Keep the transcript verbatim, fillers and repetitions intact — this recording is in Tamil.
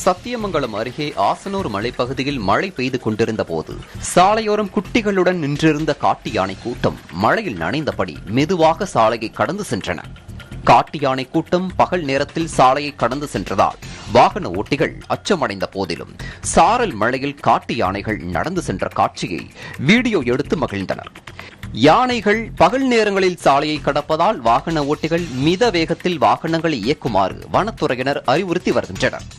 சத்தியமங்கலம் அருகே ஆசனூர் மலைப்பகுதியில் மழை பெய்து கொண்டிருந்த போது சாலையோரம் குட்டிகளுடன் நின்றிருந்த காட்டு யானை கூட்டம் மழையில் நனைந்தபடி மெதுவாக சாலையை கடந்து சென்றன. காட்டு யானை கூட்டம் பகல் நேரத்தில் சாலையை கடந்து சென்றதால் வாகன ஓட்டிகள் அச்சமடைந்த போதிலும் சாரல் மழையில் காட்டு யானைகள் நடந்து சென்ற காட்சியை வீடியோ எடுத்து மகிழ்ந்தனர். யானைகள் பகல் நேரங்களில் சாலையை கடப்பதால் வாகன ஓட்டிகள் மித வேகத்தில் வாகனங்களை இயக்குமாறு வனத்துறையினர் அறிவுறுத்தி வருகின்றனர்.